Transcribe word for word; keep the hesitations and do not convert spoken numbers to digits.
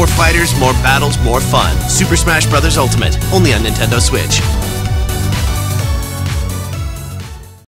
More fighters, more battles, more fun. Super Smash Bros. Ultimate, only on Nintendo Switch.